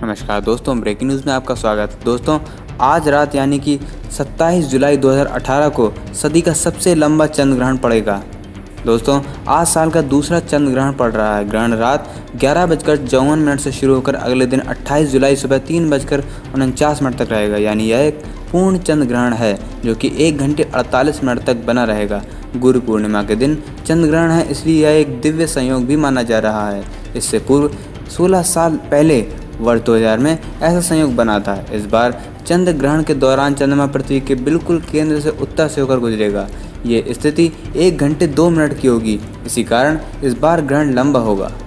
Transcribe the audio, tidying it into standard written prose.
नमस्कार दोस्तों, breaking news में आपका स्वागत। दोस्तों, आज रात यानी कि 27 जुलाई 2018 को सदी का सबसे लंबा चंद्र ग्रहण पड़ेगा। दोस्तों, आज साल का दूसरा चंद्र ग्रहण पड़ रहा है। ग्रहण रात 11:54 से शुरू होकर अगले दिन 28 जुलाई सुबह 3:49 तक रहेगा। यानी यह एक पूर्ण चंद्र ग्रहण है जो कि 1 घंटे 48 मिनट तक बना रहेगा। गुरु पूर्णिमा के दिन चंद्र ग्रहण है, इसलिए यह एक दिव्य संयोग भी माना जा रहा है। इससे पूर्व 16 साल पहले वर्ष 2000 में ऐसा संयोग बना था। इस बार चंद्र ग्रहण के दौरान चंद्रमा पृथ्वी के बिल्कुल केंद्र से उत्तर से होकर गुजरेगा। ये स्थिति 1 घंटे 2 मिनट की होगी। इसी कारण इस बार ग्रहण लंबा होगा।